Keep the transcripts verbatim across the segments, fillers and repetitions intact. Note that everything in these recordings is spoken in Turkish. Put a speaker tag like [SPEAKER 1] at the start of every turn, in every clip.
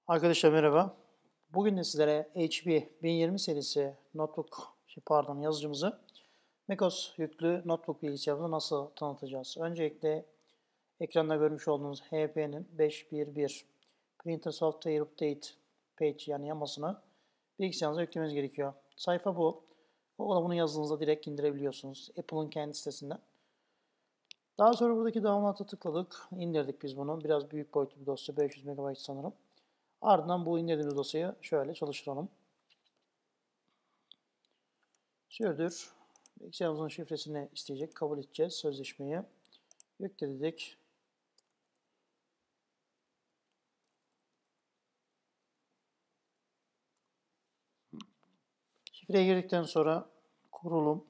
[SPEAKER 1] Arkadaşlar merhaba. Bugün de sizlere H P bin yirmi serisi notebook, şey pardon yazıcımızı macOS yüklü notebook bilgisayarımızı nasıl tanıtacağız? Öncelikle ekranda görmüş olduğunuz H P'nin beş bir bir Printer Software Update page yani yamasını bilgisayarınıza yüklemeniz gerekiyor. Sayfa bu. Google'a bunu yazdığınızda direkt indirebiliyorsunuz. Apple'ın kendi sitesinden. Daha sonra buradaki download'a tıkladık. İndirdik biz bunu. Biraz büyük boyutlu bir dosya. beş yüz megabayt sanırım. Ardından bu indirdiğimiz dosyayı şöyle çalıştıralım. Sürdür. Bilgisayarımızın şifresini isteyecek. Kabul edeceğiz sözleşmeyi. Yükle dedik. Şifreye girdikten sonra kurulum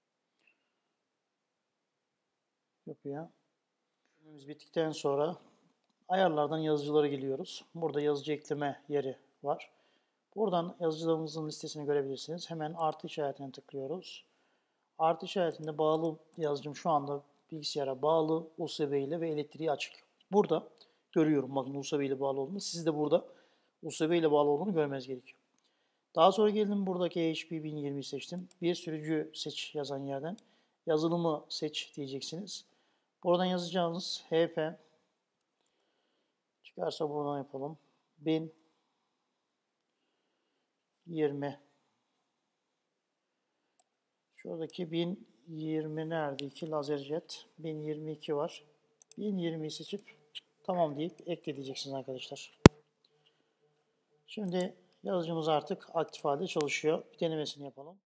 [SPEAKER 1] yapıyor. Kurulumumuz bittikten sonra ayarlardan yazıcılara geliyoruz. Burada yazıcı ekleme yeri var. Buradan yazıcılarımızın listesini görebilirsiniz. Hemen artı işaretine tıklıyoruz. Artı işaretinde bağlı yazıcım şu anda bilgisayara bağlı U S B ile ve elektriği açık. Burada görüyorum bakın U S B ile bağlı olduğunu. Siz de burada U S B ile bağlı olduğunu görmeniz gerekiyor. Daha sonra geldim buradaki H P bin yirmiyi seçtim. Bir sürücü seç yazan yerden yazılımı seç diyeceksiniz. Buradan yazacağınız H P çıkarsa buradan yapalım. bin yirmi Şuradaki bin yirmi nerede? iki LaserJet. bin yirmi iki var. bin yirmiyi seçip tamam deyip ekleyeceksiniz arkadaşlar. Şimdi yazıcımız artık aktif halde çalışıyor. Bir denemesini yapalım.